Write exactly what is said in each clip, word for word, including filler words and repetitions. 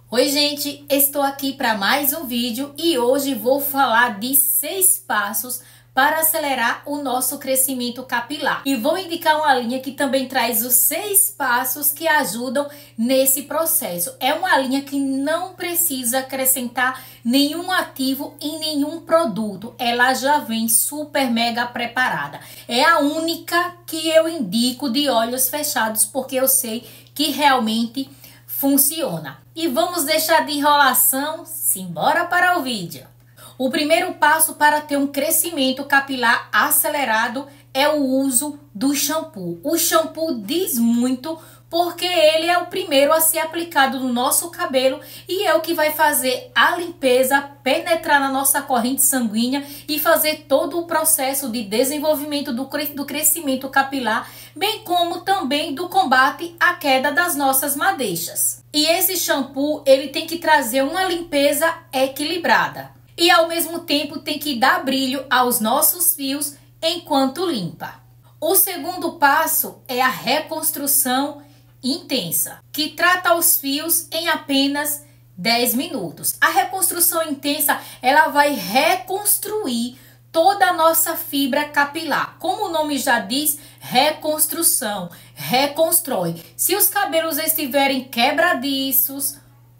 Oi gente, estou aqui para mais um vídeo e hoje vou falar de seis passos para acelerar o nosso crescimento capilar. E vou indicar uma linha que também traz os seis passos que ajudam nesse processo. É uma linha que não precisa acrescentar nenhum ativo em nenhum produto. Ela já vem super mega preparada. É a única que eu indico de olhos fechados porque eu sei que realmente funciona. E vamos deixar de enrolação, simbora para o vídeo. O primeiro passo para ter um crescimento capilar acelerado é o uso do shampoo. O shampoo diz muito porque ele é o primeiro a ser aplicado no nosso cabelo e é o que vai fazer a limpeza, penetrar na nossa corrente sanguínea e fazer todo o processo de desenvolvimento do, do crescimento capilar, bem como também do combate à queda das nossas madeixas. E esse shampoo, ele tem que trazer uma limpeza equilibrada. E ao mesmo tempo tem que dar brilho aos nossos fios enquanto limpa. O segundo passo é a reconstrução intensa, que trata os fios em apenas dez minutos. A reconstrução intensa, ela vai reconstruir toda a nossa fibra capilar. Como o nome já diz, reconstrução, reconstrói. Se os cabelos estiverem quebradiços,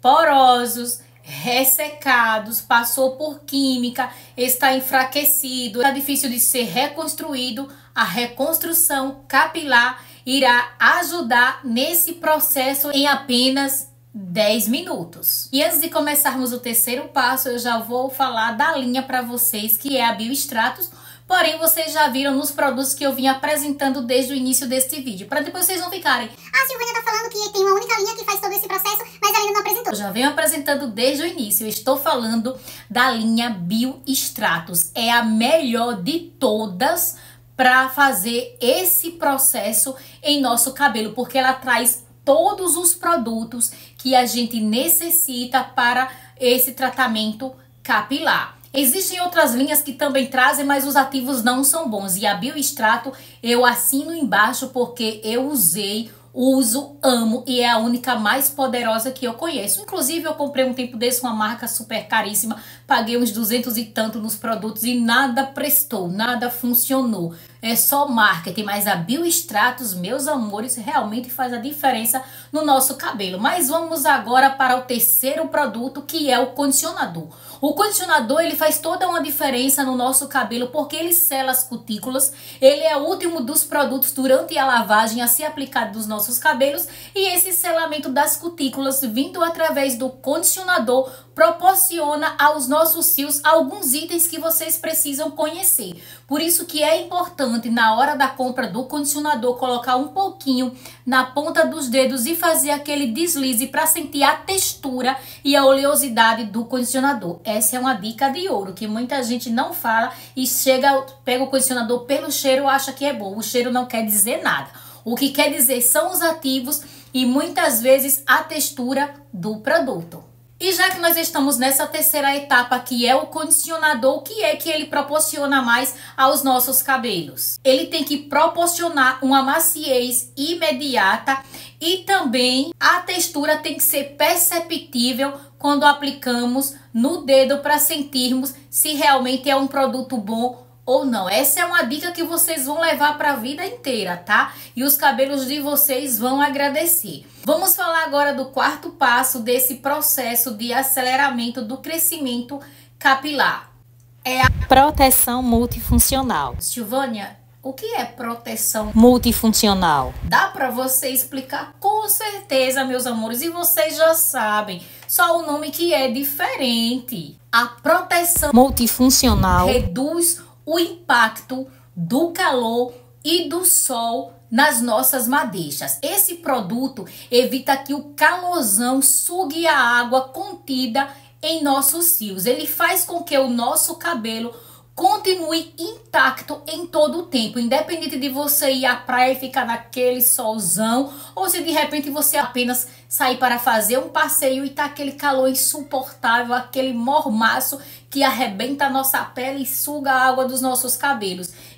porosos, ressecados, passou por química, está enfraquecido, está difícil de ser reconstruído, a reconstrução capilar irá ajudar nesse processo em apenas dez minutos. E antes de começarmos o terceiro passo, eu já vou falar da linha para vocês, que é a Bioextratos. Porém, vocês já viram nos produtos que eu vim apresentando desde o início deste vídeo, para depois vocês não ficarem: ah, a Silvânia tá falando que tem uma única linha que faz todo esse processo, mas ela ainda não apresentou. Eu já venho apresentando desde o início. Eu estou falando da linha Bioextratos. É a melhor de todas para fazer esse processo em nosso cabelo, porque ela traz todos os produtos que a gente necessita para esse tratamento capilar. Existem outras linhas que também trazem, mas os ativos não são bons. E a Bioextrato eu assino embaixo porque eu usei, uso, amo e é a única mais poderosa que eu conheço. Inclusive eu comprei um tempo desse uma marca super caríssima, paguei uns duzentos e tanto nos produtos e nada prestou, nada funcionou. É só marketing, mas a Bioextratos, meus amores, realmente faz a diferença no nosso cabelo. Mas vamos agora para o terceiro produto, que é o condicionador. O condicionador, ele faz toda uma diferença no nosso cabelo porque ele sela as cutículas. Ele é o último dos produtos durante a lavagem a ser aplicado nos nossos cabelos. E esse selamento das cutículas, vindo através do condicionador, proporciona aos nossos fios alguns itens que vocês precisam conhecer. Por isso que é importante, na hora da compra do condicionador, colocar um pouquinho na ponta dos dedos e fazer aquele deslize para sentir a textura e a oleosidade do condicionador. Essa é uma dica de ouro que muita gente não fala e chega, pega o condicionador pelo cheiro e acha que é bom. O cheiro não quer dizer nada. O que quer dizer são os ativos e muitas vezes a textura do produto. E já que nós estamos nessa terceira etapa, que é o condicionador, o que é que ele proporciona mais aos nossos cabelos? Ele tem que proporcionar uma maciez imediata e também a textura tem que ser perceptível quando aplicamos no dedo para sentirmos se realmente é um produto bom ou não. Essa é uma dica que vocês vão levar para a vida inteira, tá? E os cabelos de vocês vão agradecer. Vamos falar agora do quarto passo desse processo de aceleramento do crescimento capilar. É a proteção multifuncional. Silvânia, o que é proteção multifuncional? Dá para você explicar? Com certeza, meus amores, e vocês já sabem, só o nome que é diferente. A proteção multifuncional reduz o impacto do calor e do sol nas nossas madeixas. Esse produto evita que o calorzão sugue a água contida em nossos fios. Ele faz com que o nosso cabelo continue intacto em todo o tempo, independente de você ir à praia e ficar naquele solzão, ou se de repente você apenas sair para fazer um passeio e tá aquele calor insuportável, aquele mormaço que arrebenta a nossa pele e suga a água dos nossos cabelos.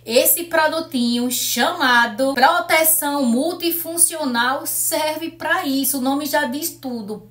Esse produtinho chamado Proteção Multifuncional serve para isso. O nome já diz tudo.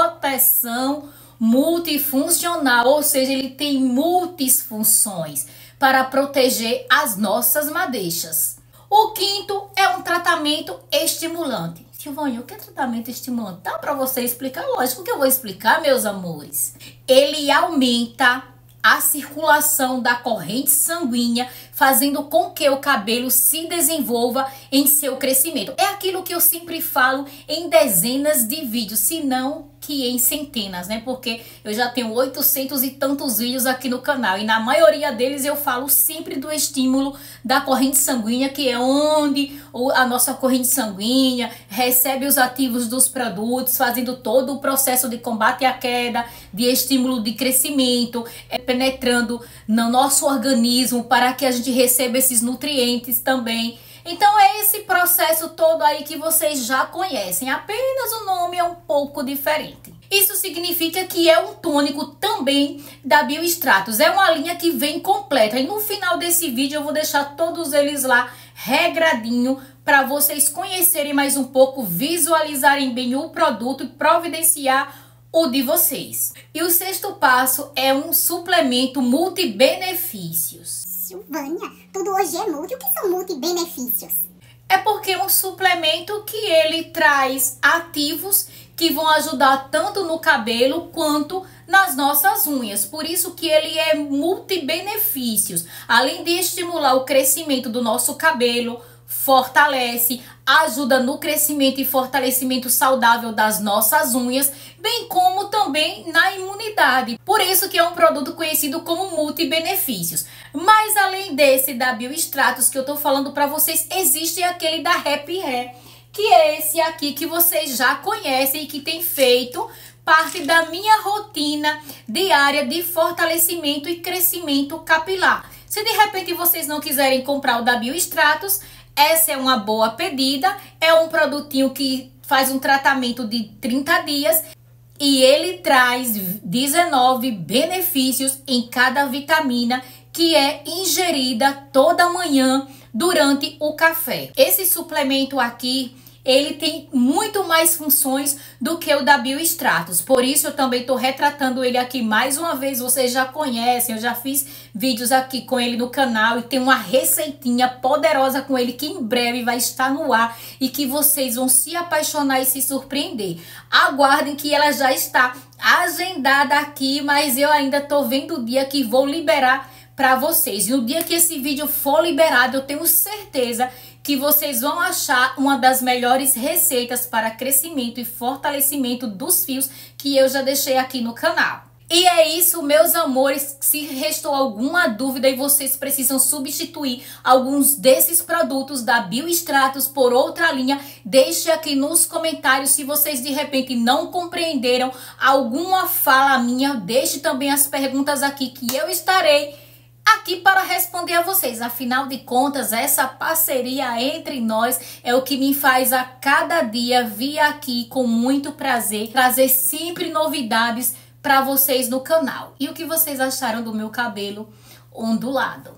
Proteção multifuncional, ou seja, ele tem muitas funções para proteger as nossas madeixas. O quinto é um tratamento estimulante. Silvânia, o que é tratamento estimulante? Dá para você explicar? Lógico que eu vou explicar, meus amores. Ele aumenta a circulação da corrente sanguínea, fazendo com que o cabelo se desenvolva em seu crescimento. É aquilo que eu sempre falo em dezenas de vídeos, se não que em centenas, né? Porque eu já tenho oitocentos e tantos vídeos aqui no canal e na maioria deles eu falo sempre do estímulo da corrente sanguínea, que é onde a nossa corrente sanguínea recebe os ativos dos produtos, fazendo todo o processo de combate à queda, de estímulo de crescimento, é, penetrando no nosso organismo para que a gente receba esses nutrientes também. Então é esse processo todo aí que vocês já conhecem, apenas o nome é um pouco diferente. Isso significa que é um tônico também da Biostratos, é uma linha que vem completa. E no final desse vídeo eu vou deixar todos eles lá regradinho para vocês conhecerem mais um pouco, visualizarem bem o produto e providenciar o de vocês. E o sexto passo é um suplemento multibenefícios. Silvânia, tudo hoje é multi. O que são multibenefícios? É porque é um suplemento que ele traz ativos que vão ajudar tanto no cabelo quanto nas nossas unhas. Por isso que ele é multibenefícios. Além de estimular o crescimento do nosso cabelo, fortalece, ajuda no crescimento e fortalecimento saudável das nossas unhas, bem como também na imunidade. Por isso que é um produto conhecido como multibenefícios. Mas além desse da Biostratos que eu tô falando para vocês, existe aquele da Happy Hair, que é esse aqui que vocês já conhecem e que tem feito parte da minha rotina diária de fortalecimento e crescimento capilar. Se de repente vocês não quiserem comprar o da Biostratos, essa é uma boa pedida, é um produtinho que faz um tratamento de trinta dias e ele traz dezenove benefícios em cada vitamina que é ingerida toda manhã durante o café. Esse suplemento aqui, ele tem muito mais funções do que o da Biostratos. Por isso eu também estou retratando ele aqui mais uma vez. Vocês já conhecem, eu já fiz vídeos aqui com ele no canal e tem uma receitinha poderosa com ele que em breve vai estar no ar e que vocês vão se apaixonar e se surpreender. Aguardem que ela já está agendada aqui, mas eu ainda estou vendo o dia que vou liberar para vocês. E no dia que esse vídeo for liberado, eu tenho certeza que vocês vão achar uma das melhores receitas para crescimento e fortalecimento dos fios que eu já deixei aqui no canal. E é isso, meus amores. Se restou alguma dúvida e vocês precisam substituir alguns desses produtos da Biostratos por outra linha, deixe aqui nos comentários. Se vocês de repente não compreenderam alguma fala minha, deixe também as perguntas aqui que eu estarei aqui para responder a vocês. Afinal de contas, essa parceria entre nós é o que me faz a cada dia vir aqui com muito prazer, trazer sempre novidades para vocês no canal. E o que vocês acharam do meu cabelo ondulado?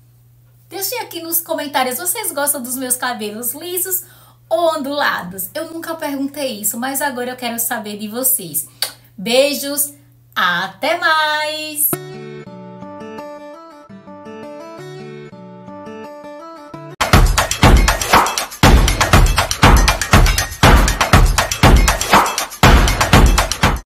Deixem aqui nos comentários, vocês gostam dos meus cabelos lisos ou ondulados? Eu nunca perguntei isso, mas agora eu quero saber de vocês. Beijos, até mais!